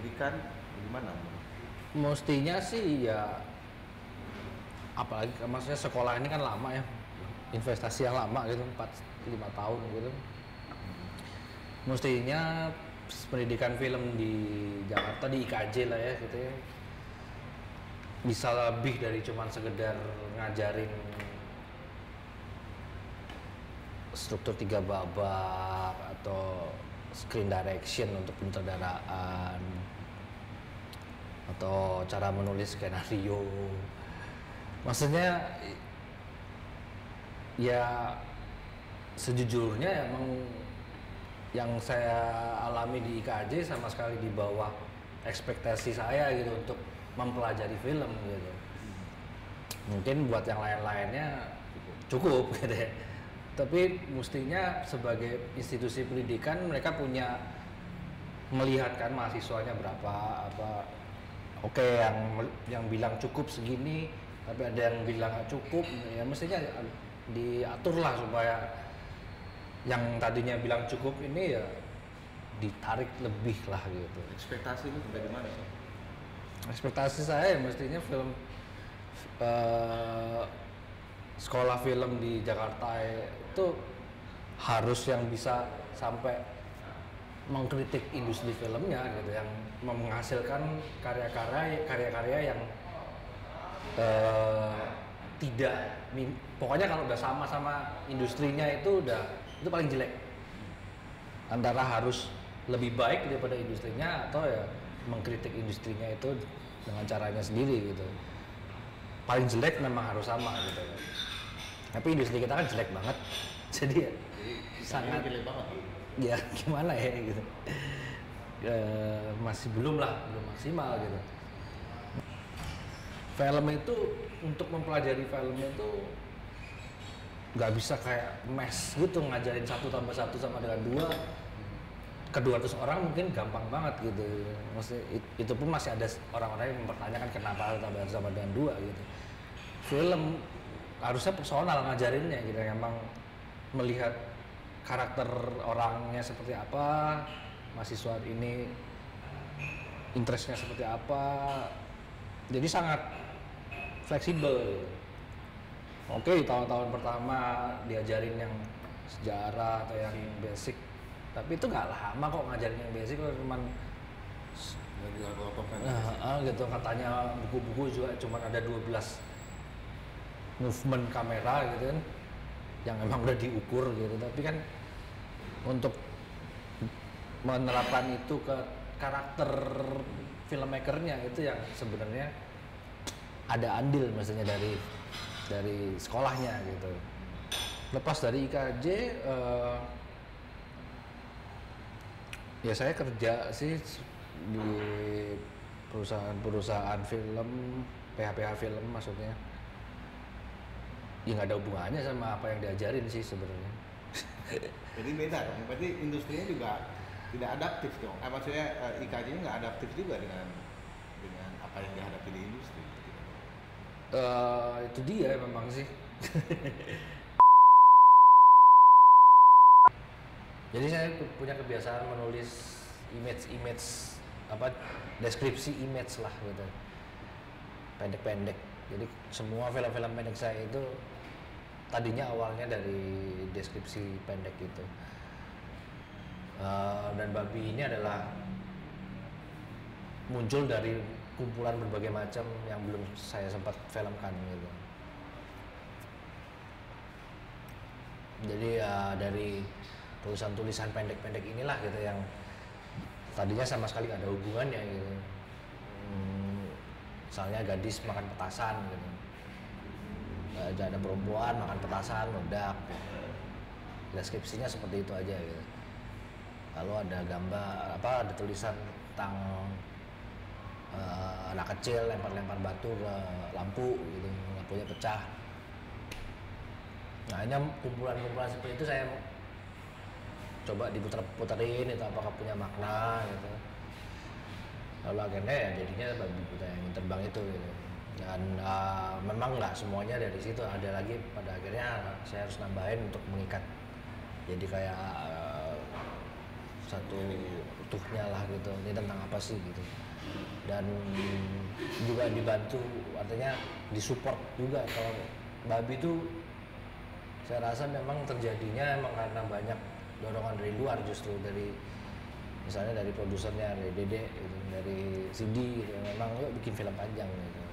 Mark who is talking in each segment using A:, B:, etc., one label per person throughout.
A: pendidikan gimana?
B: Mestinya sih ya, apalagi maksudnya sekolah ini kan lama ya, investasi yang lama gitu, 4-5 tahun gitu. Mestinya pendidikan film di Jakarta, di IKJ lah ya gitu ya, bisa lebih dari cuman sekedar ngajarin struktur 3 babak atau screen direction untuk penyutradaraan atau cara menulis skenario. Maksudnya ya sejujurnya emang yang saya alami di IKJ sama sekali di bawah ekspektasi saya gitu untuk mempelajari film gitu. Mungkin buat yang lain-lainnya cukup gitu ya. Tapi mestinya sebagai institusi pendidikan mereka punya melihat kan mahasiswanya berapa, apa oke, yang bilang cukup segini tapi ada yang bilang nggak cukup, ya mestinya diatur lah supaya yang tadinya bilang cukup ini ya ditarik lebih lah gitu.
A: Ekspektasi itu bagaimana sih?
B: Ekspektasi saya mestinya film sekolah film di Jakarta itu harus yang bisa sampai mengkritik industri filmnya gitu, yang menghasilkan karya-karya yang tidak pokoknya kalau udah sama-sama industrinya itu paling jelek. Antara harus lebih baik daripada industrinya atau ya mengkritik industrinya itu dengan caranya sendiri gitu. Paling jelek memang harus sama gitu. Tapi industri kita kan jelek banget. Jadi ya sangat
A: jelek banget.
B: Ya gimana ya gitu. Masih belum maksimal gitu. Film itu untuk mempelajari film itu nggak bisa kayak mes gitu ngajarin 1 tambah 1 sama dengan 2 ke 200 orang mungkin gampang banget gitu. Maksudnya itu pun masih ada orang-orang yang mempertanyakan kenapa 1 tambah 1 sama dengan 2 gitu. Film harusnya personal ngajarinnya gitu, emang melihat karakter orangnya seperti apa, mahasiswa ini interestnya seperti apa, jadi sangat fleksibel. Oke, tahun-tahun pertama diajarin yang sejarah atau yang basic, tapi itu nggak lama kok ngajarin yang basic, kalau cuman gitu katanya buku-buku juga cuman ada 12 movement kamera gitu kan, yang emang udah diukur gitu, tapi kan untuk menerapkan itu ke karakter filmmakernya itu yang sebenarnya ada andil maksudnya dari sekolahnya gitu. Lepas dari IKJ ya saya kerja sih di perusahaan film, PH film maksudnya. Ya nggak ada hubungannya sama apa yang diajarin sih sebenarnya.
A: Jadi beda dong, berarti industrinya juga tidak adaptif dong. Maksudnya IKJ-nya nggak adaptif juga dengan apa yang dihadapi di industri.
B: Itu dia memang sih. Jadi saya punya kebiasaan menulis image apa deskripsi image lah gitu, pendek-pendek. Jadi semua film-film pendek saya itu tadinya awalnya dari deskripsi pendek itu. Dan Babi ini adalah muncul dari kumpulan berbagai macam yang belum saya sempat filmkan gitu. Jadi dari tulisan-tulisan pendek-pendek inilah gitu yang tadinya sama sekali gak ada hubungannya gitu. Misalnya gadis makan petasan gitu, ada perempuan makan petasan meledak gitu. Deskripsinya seperti itu aja gitu. Lalu ada gambar ada tulisan tentang anak kecil lempar-lempar batu ke lampu gitu, lampunya pecah. Nah ini kumpulan-kumpulan seperti itu saya coba diputer-puterin itu apakah punya makna gitu. Lalu akhirnya ya jadinya Babi Buta yang terbang itu gitu. Dan memang nggak semuanya dari situ, ada lagi pada akhirnya saya harus nambahin untuk mengikat. Jadi kayak satu utuhnya lah gitu. Ini tentang apa sih gitu. Dan juga dibantu, artinya disupport juga. Kalau Babi itu saya rasa memang terjadinya emang karena banyak dorongan dari luar, justru dari misalnya dari produsernya, dari Dede gitu, dari CD gitu. Memang yuk bikin film panjang gitu.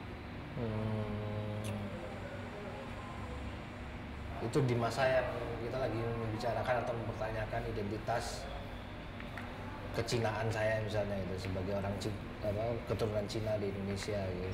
B: Itu di masa yang kita lagi membicarakan atau mempertanyakan identitas kecinaan saya misalnya itu sebagai orang keturunan Cina di Indonesia gitu.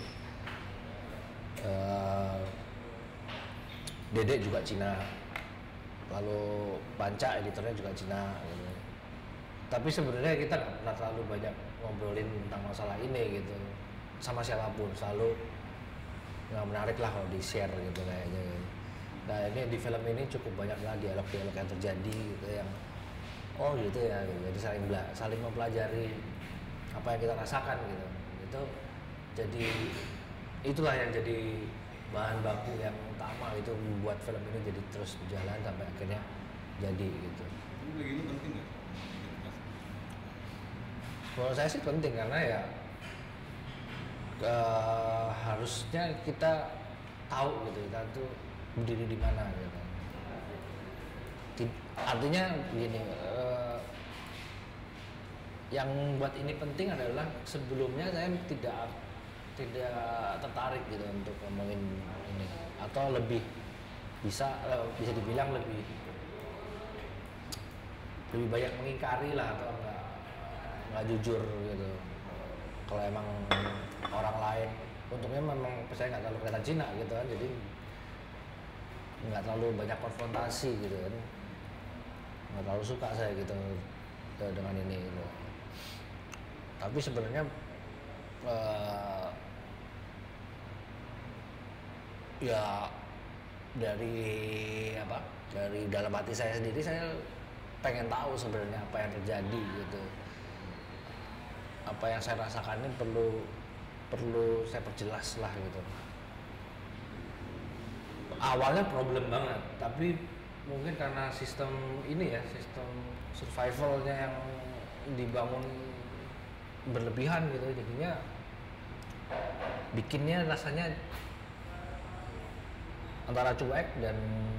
B: Dede juga Cina, lalu Panca editornya juga Cina gitu. Tapi sebenarnya kita nggak pernah terlalu banyak ngobrolin tentang masalah ini gitu sama siapapun, selalu nggak menarik lah kalau di share gitu kayaknya gitu. Nah ini di film ini cukup banyak lah dialog-dialog yang terjadi gitu, yang oh gitu ya gitu. Jadi saling mempelajari apa yang kita rasakan gitu. Itu jadi itulah yang jadi bahan baku yang utama itu membuat film ini jadi terus berjalan sampai akhirnya jadi gitu.
A: Ini begini penting nggak?
B: Menurut saya sih penting karena ya harusnya kita tahu gitu, kita tuh berdiri di mana gitu. Artinya begini, yang buat ini penting adalah sebelumnya saya tidak tertarik gitu untuk ngomongin ini, atau lebih bisa dibilang lebih banyak mengingkari lah, atau nggak jujur gitu. Kalau emang orang lain, untungnya memang saya nggak terlalu kelihatan Cina gitu kan, jadi nggak terlalu banyak konfrontasi gitu kan, nggak terlalu suka saya gitu dengan ini gitu. Tapi sebenarnya ya dari dalam hati saya sendiri, saya pengen tahu sebenarnya apa yang terjadi gitu. Apa yang saya rasakan ini perlu saya perjelas lah gitu. Awalnya problem banget, tapi mungkin karena sistem ini ya, sistem survivalnya yang dibangun berlebihan gitu, jadinya bikinnya rasanya antara cuek dan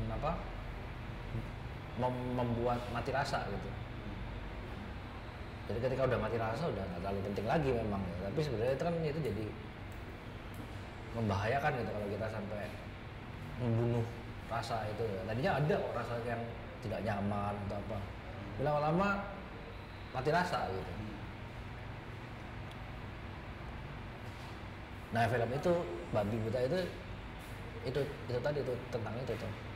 B: membuat mati rasa gitu. Jadi ketika udah mati rasa udah nggak terlalu penting lagi memang ya. Tapi sebenarnya itu jadi membahayakan gitu kalau kita sampai membunuh rasa itu ya. Tadinya ada kok rasa yang tidak nyaman atau apa, lama-lama mati rasa gitu. Nah film itu Babi Buta itu tadi itu tentang itu tuh.